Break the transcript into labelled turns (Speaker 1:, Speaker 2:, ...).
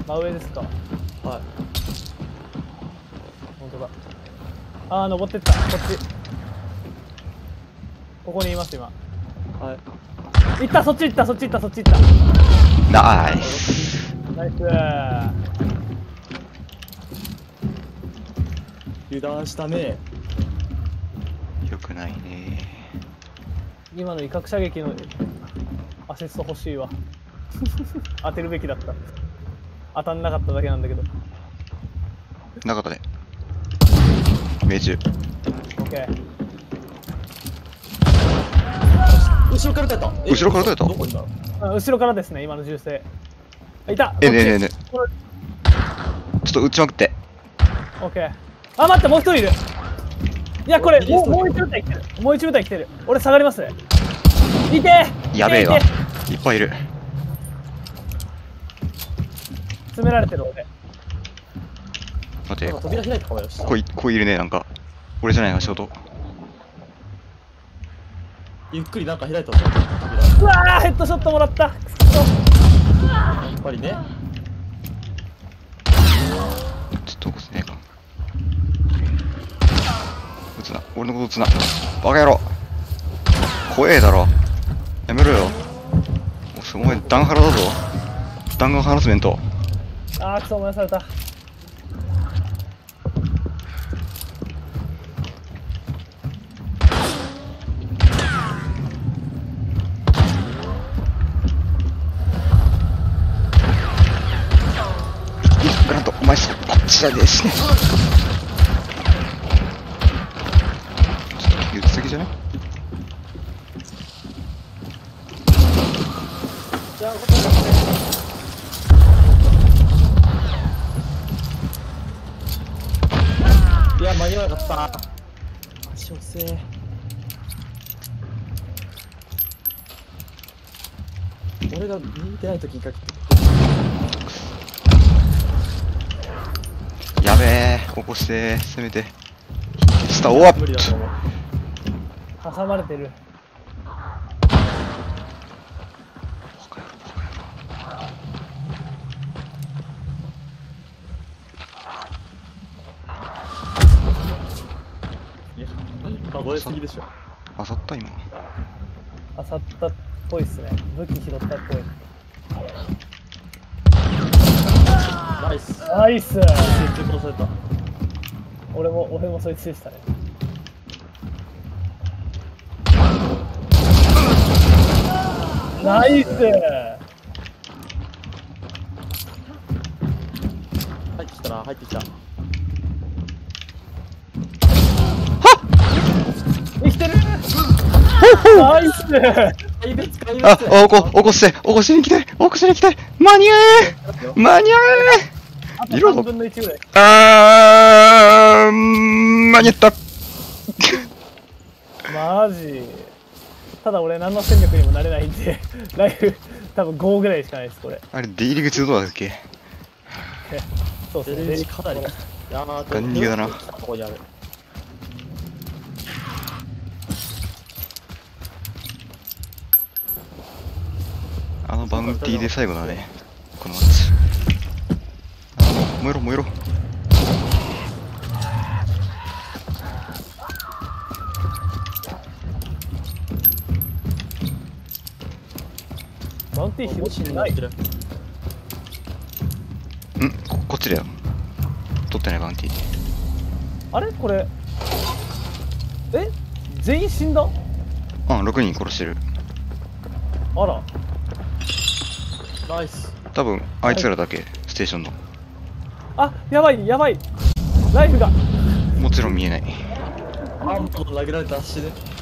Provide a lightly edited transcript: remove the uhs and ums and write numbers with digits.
Speaker 1: 真上ですか。
Speaker 2: はい。
Speaker 1: 本当だ。ああ、登ってった。こっち。ここにいます今。
Speaker 2: はい。
Speaker 1: 行った、そっち行った、そっち行った、そっち行った。
Speaker 3: ナイス。
Speaker 1: ナイス。
Speaker 2: 油断したね。
Speaker 3: よくないね。
Speaker 1: 今の威嚇射撃のアシスト欲しいわ。当てるべきだった。当たんなかっただけなんだけど。
Speaker 3: なかったね。命中。
Speaker 1: オッケー。
Speaker 2: 後ろから撃たれた。
Speaker 3: 後ろから撃たれた
Speaker 2: どこいんだろう。
Speaker 1: 後ろからですね、今の銃声。いた。
Speaker 3: ねえねえねえね
Speaker 1: こっち
Speaker 3: ちょっと撃ちまくって。
Speaker 1: オッケー。あ、待って、もう一人いる。いや、これ、
Speaker 2: リリース
Speaker 1: もう一部隊来てる。もう一部隊来てる。俺下がります。いてー。
Speaker 3: やべえわ。
Speaker 1: いて
Speaker 3: いっぱいいる。
Speaker 1: 詰められてる俺。
Speaker 3: 待って、
Speaker 2: なんか扉開いたかもよ。
Speaker 3: ここいるね、なんか。俺じゃないな、仕事。
Speaker 2: ゆっくりなんか開いたぞ。扉。
Speaker 1: うわー、ヘッドショットもらった。くそ。
Speaker 2: やっぱりね。
Speaker 3: ちょっと起こせねえか。撃つな。俺のこと撃つな。バカ野郎。怖えだろ。やめろよ。お前、ダンハラだぞ。弾丸ハラスメント。
Speaker 1: あー、くそ、燃やされた。
Speaker 3: グラント、お前こっちだですね。ちょっと言い過ぎじゃない？
Speaker 2: いや、ここだね。いや、間に合わなかった。足遅え。俺が見てない時にかけて。
Speaker 3: やべえ、起こしてせめて。スターオアップ。
Speaker 2: 無理だと思う。
Speaker 1: 挟まれてる。
Speaker 2: いや、覚えすぎでしょ。
Speaker 3: あさった今。
Speaker 1: あさったっぽいっすね。武器拾ったっぽい。
Speaker 2: ナイス。
Speaker 1: ナイス。
Speaker 2: 集中殺された。
Speaker 1: 俺もそいつでしたね。ナイス。
Speaker 2: 入ってきたな、入ってきた。
Speaker 1: 生きてる。ナイス。
Speaker 2: 怪物、怪物。
Speaker 3: あ、起こしに行きたい。起こしに行きたい。間に合え間に合
Speaker 1: あと
Speaker 3: リロード
Speaker 1: 3分の1ぐらい。
Speaker 3: え間に合った
Speaker 1: マジ。ただ俺何の戦力にもなれないんで、ライフ多分5ぐらいしかないですこれ。
Speaker 3: あれ、出入り口どうだっけ？
Speaker 1: そうですね。
Speaker 2: 出入り口かなり。いやー、
Speaker 3: ガン逃げだな。
Speaker 2: ここにある。
Speaker 3: あのバウンティーで最後だね。このマッチ。燃えろ燃えろ。
Speaker 1: マウンティー
Speaker 2: もし
Speaker 1: 広くない。
Speaker 2: になってる。
Speaker 3: こっちだよ。取ってないバウンティー。
Speaker 1: あれこれ。全員死んだ。
Speaker 3: うん、6人殺してる。
Speaker 1: あら。
Speaker 2: ナイス。
Speaker 3: 多分、あいつらだけ、ステーションの。
Speaker 1: あ、やばいやばい。ライフが。
Speaker 3: もちろん見えない。
Speaker 2: あんと投げられた足で。